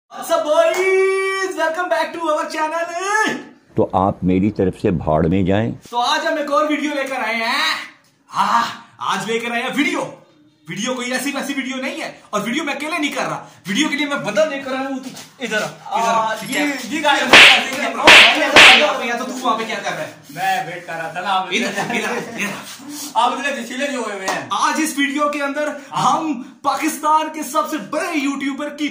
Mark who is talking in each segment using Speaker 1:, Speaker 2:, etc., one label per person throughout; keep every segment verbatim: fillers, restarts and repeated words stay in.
Speaker 1: Welcome back to our channel.
Speaker 2: तो आप मेरी तरफ से भाड़ में जाएं।
Speaker 1: तो आज हम एक और वीडियो लेकर आए हैं। हाँ, आज लेकर आए हैं वीडियो। वीडियो कोई ऐसी वैसी वीडियो नहीं है, और वीडियो मैं अकेले नहीं कर रहा। वीडियो के लिए मैं बदल लेकर आया हूँ। इधर इधर तो तू वहां पे क्या कर रहा है?
Speaker 3: मैं वेट कर रहा था ना।
Speaker 1: इधर इधर
Speaker 3: आप इतने चिले जो हुए हैं।
Speaker 1: आज इस वीडियो के अंदर हम पाकिस्तान के सबसे बड़े यूट्यूबर की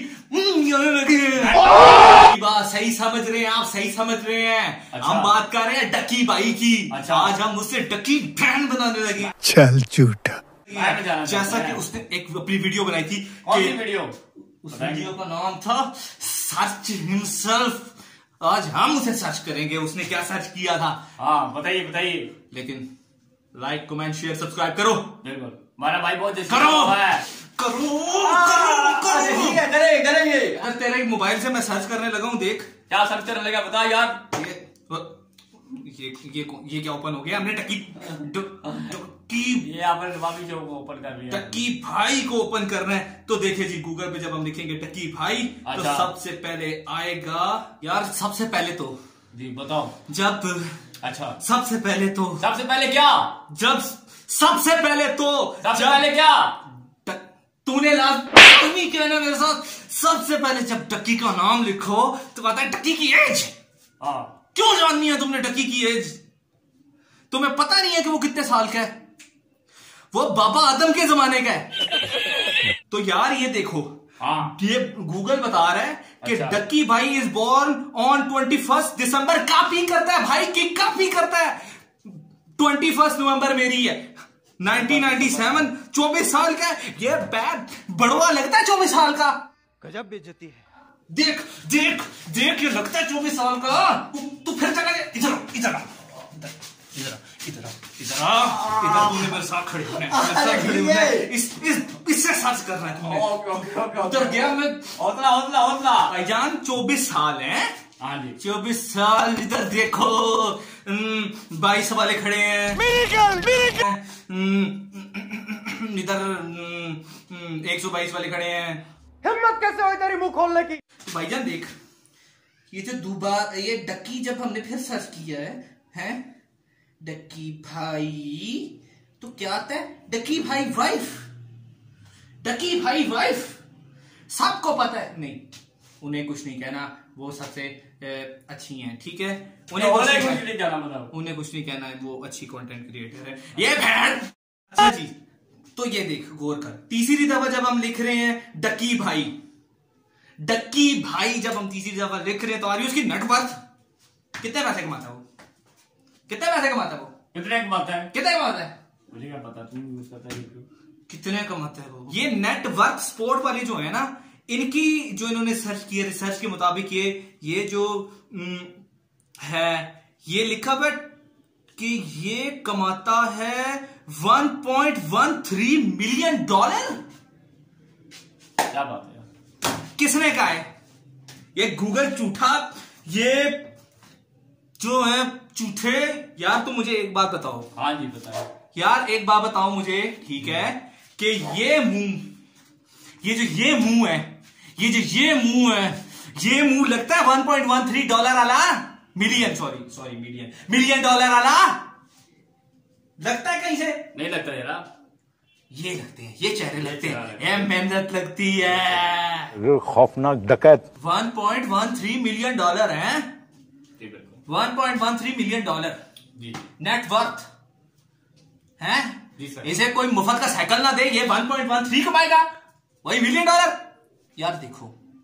Speaker 1: बात सही समझ रहे हैं, आप सही समझ रहे हैं। अच्छा। हम बात कर रहे हैं डक्की भाई की। अच्छा। आज हम उससे डक्की फैन बनाने लगे।
Speaker 4: चल झूठा।
Speaker 1: जैसा कि उसने एक अपनी वीडियो बनाई थी।
Speaker 3: कौन सी वीडियो?
Speaker 1: उस वीडियो का नाम था सर्च हिमसेल्फ। आज हम उसे सर्च करेंगे, उसने क्या सर्च किया था।
Speaker 3: हाँ बताइए बताइए।
Speaker 1: लेकिन लाइक कमेंट शेयर सब्सक्राइब करो।
Speaker 3: बिल्कुल, हमारा भाई बहुत
Speaker 1: करो
Speaker 3: है।
Speaker 1: करो करो
Speaker 3: ठीक है, करेंगे करेंगे।
Speaker 1: अगर तेरे मोबाइल से मैं सर्च करने लगा हूँ, देख
Speaker 3: क्या सर्च करने लगा बता यार।
Speaker 1: ये ये ये, ये क्या ओपन हो गया? हमने टक्की टक्की
Speaker 3: ये आपने नवाबी जो ओपन कर लिया।
Speaker 1: टक्की भाई को ओपन करना है। तो देखिए जी, गूगल पे जब हम लिखेंगे टक्की भाई, तो सबसे पहले आएगा यार। सबसे पहले तो
Speaker 3: जी बताओ।
Speaker 1: जब
Speaker 3: अच्छा
Speaker 1: सबसे पहले तो
Speaker 3: सबसे पहले क्या?
Speaker 1: जब सबसे पहले तो
Speaker 3: सबसे पहले क्या?
Speaker 1: तूने लाजमी कहना मेरे साथ। सबसे पहले जब टक्की का नाम लिखो तो आता है टक्की की एज।
Speaker 3: हाँ,
Speaker 1: क्यों जाननी है तुमने टक्की की एज? तुम्हें पता नहीं है कि वो कितने साल का है? वो बाबा आदम के जमाने का है। तो यार ये देखो।
Speaker 3: हाँ।
Speaker 1: ये गूगल बता रहा है कि
Speaker 3: अच्छा।
Speaker 1: डक्की भाई is born on twenty first December. Copy करता है भाई की, कॉपी करता है। ट्वेंटी फर्स्ट नवंबर मेरी है। Nineteen ninety seven. चौबीस साल का है ये। बैग बड़वा लगता है चौबीस साल का।
Speaker 4: गजब बेइज्जती है।
Speaker 1: देख देख देख, ये लगता है चौबीस साल का। तू तू फिर चला गया। इधर इधर इधर इधर इधर इधर तूने मेरे साथ खड़े होने खड़े होने इस इस इससे सर्च करना है तूने।
Speaker 3: Okay okay okay.
Speaker 1: उधर गया मैं।
Speaker 3: हौसला हौसला हौसला।
Speaker 1: भाईजान चौबीस साल है।
Speaker 3: हाँ जी
Speaker 1: चौबीस साल। इधर देखो बाईस वाले खड़े हैं। इधर एक सौ बाईस वाले खड़े हैं।
Speaker 4: हिम्मत कैसे हुई तेरी मुंह खोलने की?
Speaker 1: तो भाईजान देख, ये जो दोबारा ये डक्की जब हमने फिर सर्च किया है हैं डक्की भाई, तो क्या आता है? डक्की भाई वाइफ। डक्की भाई वाइफ सबको पता है। नहीं, उन्हें कुछ नहीं कहना, वो सबसे अच्छी हैं, ठीक है। उन्हें कुछ नहीं कहना, मतलब उन्हें कुछ नहीं कहना है, वो अच्छी कंटेंट क्रिएटर है ये बहन। अच्छा जी, तो ये देख गौर कर। तीसरी दफा जब हम लिख रहे हैं डक्की भाई, डक्की भाई जब हम तीसरी दफा लिख रहे हैं, तो आ रही है उसकी नेटवर्थ। कितने पैसे कमाता है वो? कितने पैसे कमाता है वो?
Speaker 3: कितने कमाता है?
Speaker 1: कितने कमाता है?
Speaker 3: मुझे क्या पता, तुम यूज करता है।
Speaker 1: कितने कमाता है वो? ये नेटवर्थ स्पोर्ट वाले जो है ना, इनकी जो इन्होंने सर्च किया, रिसर्च के मुताबिक ये ये जो है, ये लिखा हुआ कि ये कमाता है one point one three million dollar.
Speaker 3: क्या बात है?
Speaker 1: किसने कहा है? ये गूगल झूठा। ये जो है झूठे। यार तुम मुझे एक बात बताओ।
Speaker 3: हाँ जी बताओ
Speaker 1: यार, एक बात बताओ मुझे, ठीक है, कि ये मुंह, ये जो ये मुंह है, ये जो ये मुंह है, ये मुंह लगता है one point one three dollar वाला million, sorry sorry million million dollar वाला लगता है? कहीं से
Speaker 3: नहीं लगता जरा।
Speaker 1: ये लगते हैं, ये चेहरे लगते हैं, ये मेहनत लगती है।
Speaker 2: खौफनाक डकैत।
Speaker 1: One point one three million dollar है। One point one three million dollar
Speaker 3: जी
Speaker 1: नेटवर्थ है।
Speaker 3: जी सर।
Speaker 1: इसे कोई मुफ्त का साइकिल ना दे, ये वन पॉइंट वन थ्री कमाएगा, वही मिलियन डॉलर। यार देखो,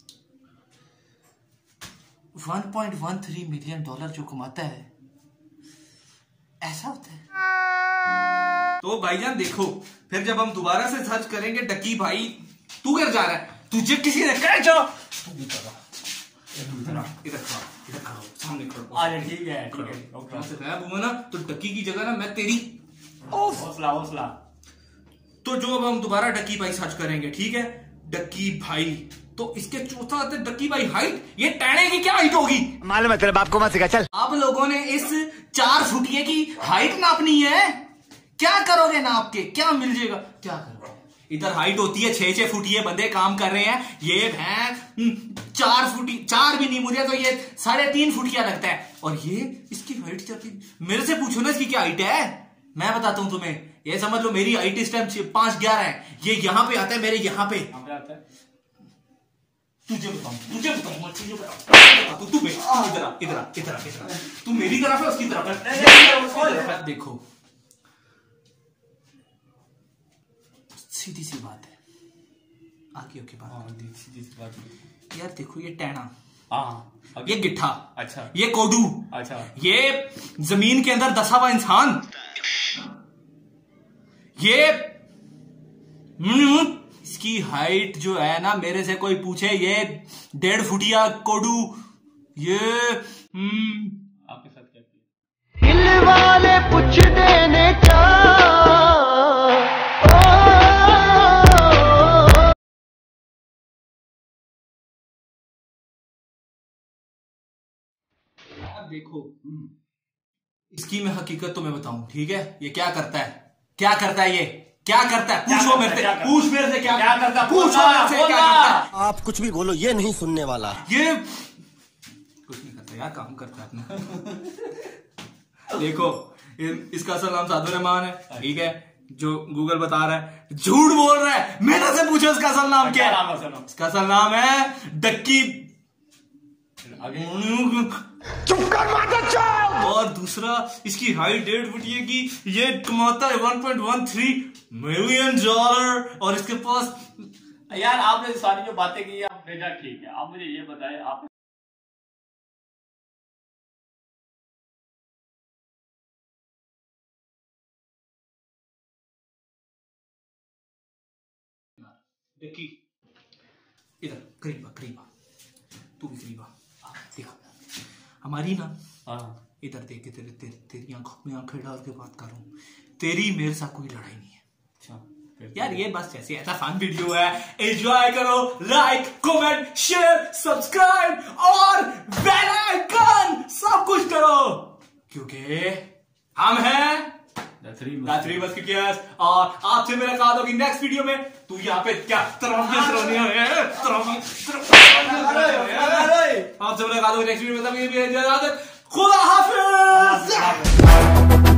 Speaker 1: one point one three million dollar जो कमाता है, ऐसा होता है। तो भाईजान देखो, फिर जब हम दोबारा से सर्च करेंगे डक्की भाई, तू कर जा रहा है, तुझे किसी ने कह जा इधर खड़ा, सामने खड़ा।
Speaker 3: ठीक है ठीक है।
Speaker 1: मैं बोलूँ ना, तो डक्की की जगह ना मैं तेरी।
Speaker 3: हौसला हौसला।
Speaker 1: तो जो अब हम दोबारा डक्की भाई सर्च करेंगे, ठीक है, डक्की भाई, तो इसके चौथा आता है डक्की भाई हाइट। ये टैने की क्या हाइट होगी?
Speaker 4: मालूम है तेरे बाप को मत सिखा। चल,
Speaker 1: आप लोगों ने इस चार फुटिये की हाइट नापनी है। क्या करोगे नाप के? क्या मिल जाएगा? क्या करोगे? इधर हाइट होती है छह छह फुट, ये बंदे काम कर रहे हैं, ये है चार फुट, चार भी नहीं, मुझे तो ये साढ़े तीन फुट क्या लगता है, और ये इसकी हाइट चलती। मेरे से पूछो ना इसकी क्या हाइट है, मैं बताता हूं तुम्हें। ये समझ लो मेरी हाइट इस टाइम पांच ग्यारह है, ये यहां पे आता है, मेरे यहां पे
Speaker 3: आता है।
Speaker 1: तुझे बताऊं तुझे बताऊं तुझे बताऊं तू तू इधर आ इधर आ इधर आ इधर आ, तू मेरी तरफ है उसकी तरफ है। देखो सीधी सी बात है, आगे ओके बात
Speaker 3: सीधी सी बात।
Speaker 1: यार देखो ये टैना,
Speaker 3: हाँ
Speaker 1: ये गिट्ठा,
Speaker 3: अच्छा,
Speaker 1: ये कोडू,
Speaker 3: अच्छा,
Speaker 1: ये जमीन के अंदर दसा हुआ इंसान, ये इसकी हाइट जो है ना, मेरे से कोई पूछे ये डेढ़ फुटिया कोडू, ये
Speaker 3: आपके साथ क्या किया?
Speaker 4: हिल वाले पूछ देने का
Speaker 1: देखो इसकी मैं हकीकत तुम्हें बताऊं, ठीक है? ये क्या करता है, क्या करता है, ये क्या करता है, पूछो मेरे से, पूछ मेरे से क्या
Speaker 3: क्या करता है,
Speaker 1: पूछो मेरे से क्या करता है।
Speaker 4: आप कुछ भी बोलो, ये नहीं सुनने वाला।
Speaker 1: ये कुछ नहीं करता यार, काम करता है अपना। देखो इसका असल नाम सादुर रहमान है, ठीक है? जो गूगल बता रहा है झूठ बोल रहा है, मेरे से पूछो इसका असल नाम क्या है। इसका असल नाम है डक्की।
Speaker 4: चुप कर माता,
Speaker 1: और दूसरा इसकी हाइट डेढ़ फुट ये की, ये कमाता है one point one three million dollar, और इसके पास
Speaker 3: यार आपने सारी जो बातें की आप भेजा, ठीक है, आप मुझे ये बताएं, आप
Speaker 1: डक्की इधर करीबा करीबा, तू भी करीबा देखो हमारी ना,
Speaker 3: हाँ
Speaker 1: इधर देख, तेरे तेरी तेरी आंखों में आंखें डाल के बात कर रहा हूँ, तेरी मेरे साथ कोई लड़ाई नहीं है।
Speaker 3: अच्छा
Speaker 1: यार ये बस ऐसे ऐसा फन वीडियो है, एंजॉय करो, लाइक कमेंट शेयर सब्सक्राइब और बेल आइकन सब कुछ करो, क्योंकि हम हैं थ्री बस की, और आपसे मुलाकात होगी नेक्स्ट वीडियो में। तू यहाँ पे क्या तरह आपसे मुलाकात होगी नेक्स्ट वीडियो में, तब ये भी खुदा हाफिज।